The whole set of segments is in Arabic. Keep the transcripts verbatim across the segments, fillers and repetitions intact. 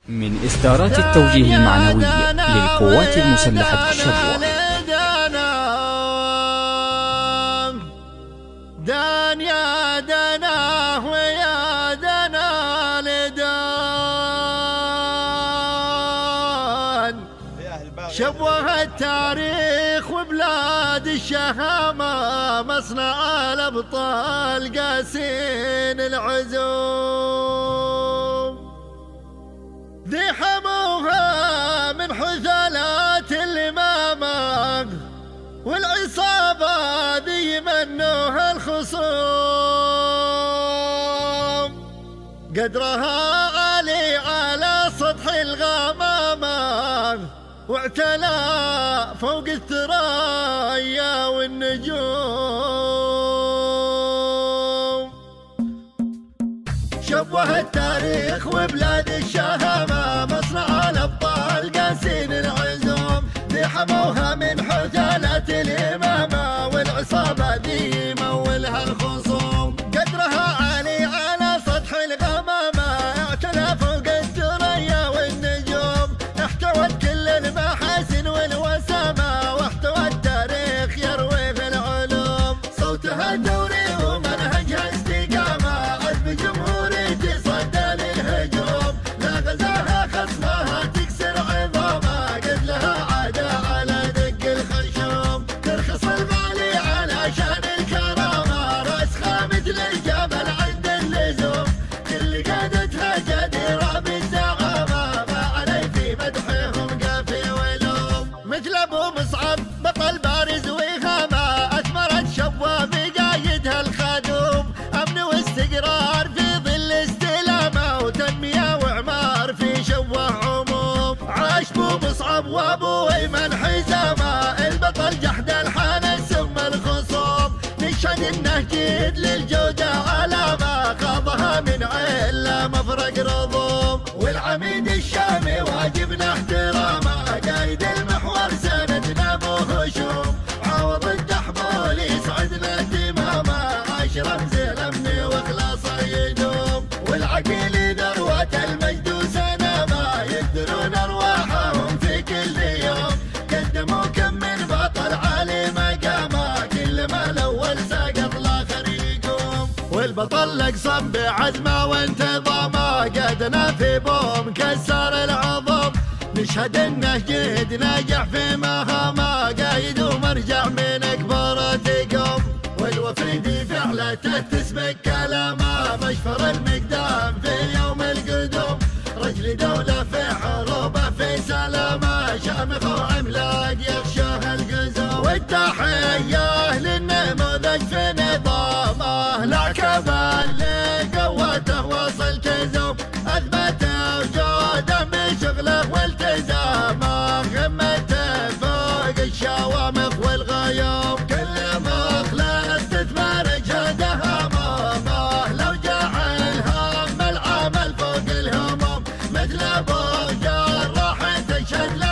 من إصدارات التوجيه المعنوي للقوات المسلحة الشبوة. دان يا دنا ويا دنا لدان شبوه التاريخ وبلاد الشهامة مصنع الأبطال قاسين العزوم ذي حموها من حثالات الإمامة والعصابة ذي منوها الخصوم قدرها عالي على سطح الغمامة واعتلى فوق الثرايا والنجوم شبوه التاريخ وبلاد الشهامة مصنع الأبطال قاسين العزوم ذي حموها من حثالات الإمامة والعصابة ذي مولها الخصوم قدرها عالي على سطح الغمامة اعتلى فوق الثريا والنجوم احتوت كل المحاسن والوسامة واحتوى التاريخ يروي في العلوم صوتها دوري ومنهجها استقامة عزم جمهوري تصدى للهجوم لا غزاها خصمها تكسر عظامها قد لها عادة على دق الخشوم ترخص الغالي علشان الكرامة راس خامد للجبل عند اللزوم كل قادتها جديرة بالزعامة ما علي في مدحهم قافي ولوم مثل ابو مصعب بطل بارز وهامة اثمرت شبوه بقايدها الخدوم امن واستقرار في ظل استلامه وتنميه وعمار في شبوه عموم عاش بو مصعب وابو ايمن حزامه البطل جحد الحان سم الخصوم نشهد انه جيد للجوده علامه خاضها من عيله مفرق رضوم والعميد الشامي واجبنا احترامه قايد المحور سندنا ابو هشوم عوض الدحبول يسعدنا تمامه عاش رمز الامن واخلاصه يدوم والعقيل ذروه المجد وسنامه يقدرون ارواحهم في كل يوم قدموا كم من بطل عالي مقامه كل ما الاول سقط الاخر يقوم والبطل اقسم بعزمه وانتظامه قادنا في بوم كسر العظم نشهد انه جهد ناجح في مهامه قايد ومرجع من اكبر تقوم والوفيد فعلته تسبق كلامه مشفر المقدام في يوم القدوم رجل دوله في حروبه في سلامه شامخ وعملاق يخشاه القزوم والتحيه للنموذج في نظامه العكبه اللي قوته وصل تزوم اثبته وجوده من شغله والتزامه غمته فوق الشوامخ والغيوم كل مخلص تتمارج هدها امامه لو جعل هم العمل فوق الهموم مثل ابو جراح تشهد له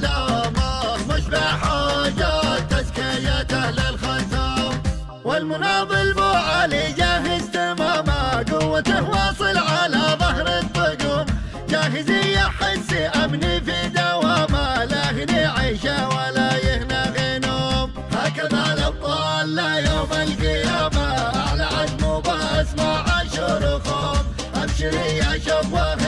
علامه مشبع حوجه تزكيته للختام والمناضل بو علي جاهز تمامه قوته واصل على ظهر الطقوم جاهز يحس امني في دوامه لا هني عيشه ولا يهنى غنوم هكذا الابطال لا يوم القيامه اعلى عزم وبسمع شرخهم ابشري يا شبوه